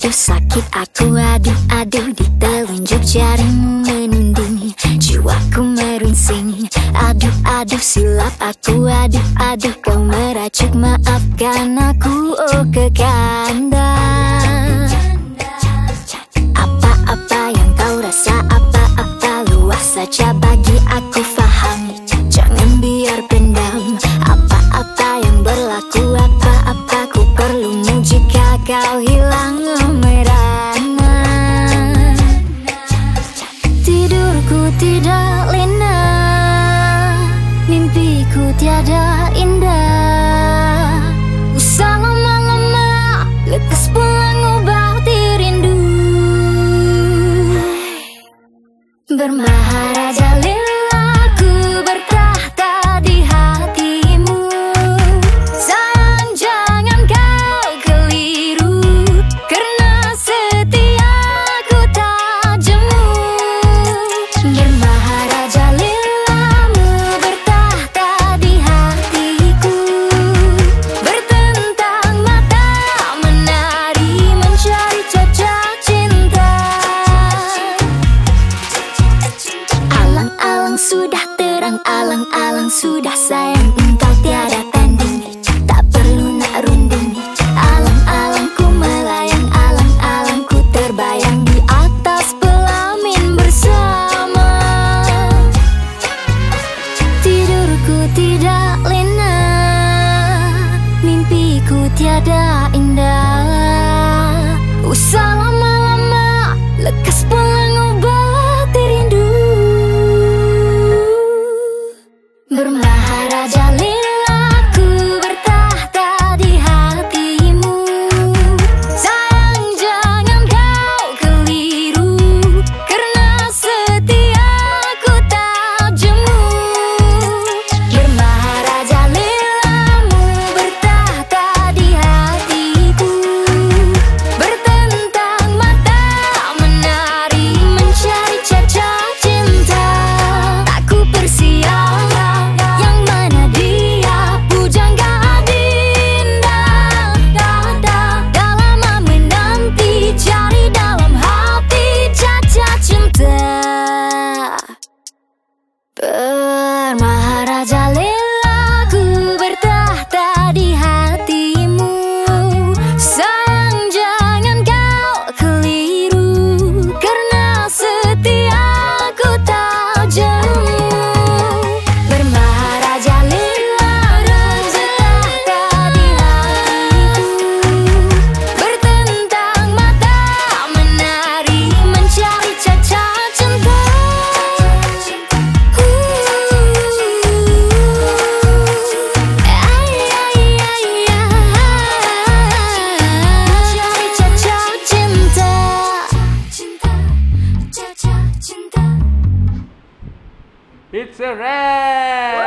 aduh sakit aku, aduh di telunjuk jarimu menunding, jiwaku merunsing. Aduh silap aku, aduh kau meracuk, maafkan aku oh kekanda. Apa-apa yang kau rasa, apa-apa luas saja bagi aku faham. Jangan biar pendam apa-apa yang berlaku, apa-apa ku perlumu jika kau hilang merana. Tidurku tidak lena, mimpiku tiada indah. Usah lama-lama, lekas pulang obati rindu. Bermaharaja lila, ku bertahta di hatimu. Sayang jangan kau keliru, karena setiaku tak jemu. Bermaharaja lilamu bertahta di hatiku, bertentang mata menari mencari cocok cinta. Alang-alang sudah terang, alang-alang sudah sayang, engkau tiada tanding, tak perlu nak runding. Alang-alang ku melayang, alang-alang ku terbayang di atas pelamin bersama. Tidurku tidak lena, mimpiku tiada indah. Usah lama-lama, lekas pulang obati rindu. Bermaharaja lila, ku bertahta di hatimu. Sayang jangan kau keliru, karena setiaku tak jemu. Bermaharaja lilamu bertahta di hatiku, bertentang mata menari mencari cocok cinta. Tak ku persiap yang mana dia, pujangga adinda. Dah lama menanti, cari dalam hati cacat cinta. Bermaharaja lila, ku bertahta di hatimu. Sayang jangan kau keliru, karena setiaku tak jemu. Bermaharaja lila, bertahta di hatiku, bertentang mata menari mencari cocok cinta. Mencari cocok cinta. It's a wrap.